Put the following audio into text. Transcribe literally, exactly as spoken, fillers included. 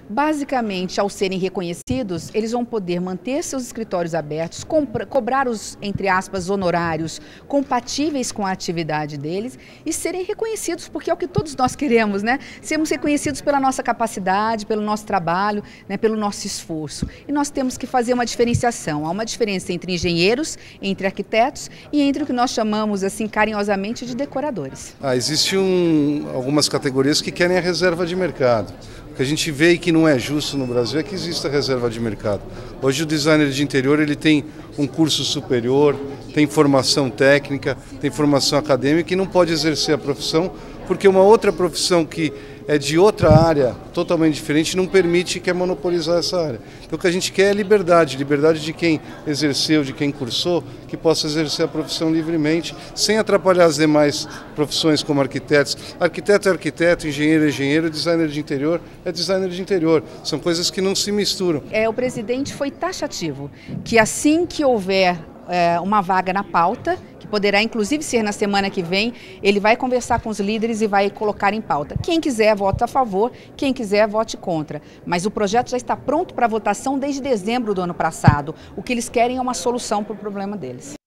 Basicamente, ao serem reconhecidos, eles vão poder manter seus escritórios abertos, compra, cobrar os, entre aspas, honorários compatíveis com a atividade deles e serem reconhecidos, porque é o que todos nós queremos, né? Sermos reconhecidos pela nossa capacidade, pelo nosso trabalho, né? Pelo nosso esforço. E nós temos que fazer uma diferenciação. Há uma diferença entre engenheiros, entre arquitetos e entre o que nós chamamos, assim, carinhosamente, de decoradores. Ah, existe um, algumas categorias que querem a reserva de mercado. O que a gente vê e que não é justo no Brasil é que existe a reserva de mercado. Hoje o designer de interior ele tem um curso superior, tem formação técnica, tem formação acadêmica e não pode exercer a profissão porque uma outra profissão que é de outra área totalmente diferente não permite, quer monopolizar essa área. Então o que a gente quer é liberdade, liberdade de quem exerceu, de quem cursou, que possa exercer a profissão livremente, sem atrapalhar as demais profissões como arquitetos. Arquiteto é arquiteto, engenheiro é engenheiro, designer de interior é designer de interior. São coisas que não se misturam. É, o presidente foi taxativo, que assim que houver é, uma vaga na pauta, que poderá inclusive ser na semana que vem, ele vai conversar com os líderes e vai colocar em pauta. Quem quiser, vota a favor, quem quiser, vote contra. Mas o projeto já está pronto para votação desde dezembro do ano passado. O que eles querem é uma solução para o problema deles.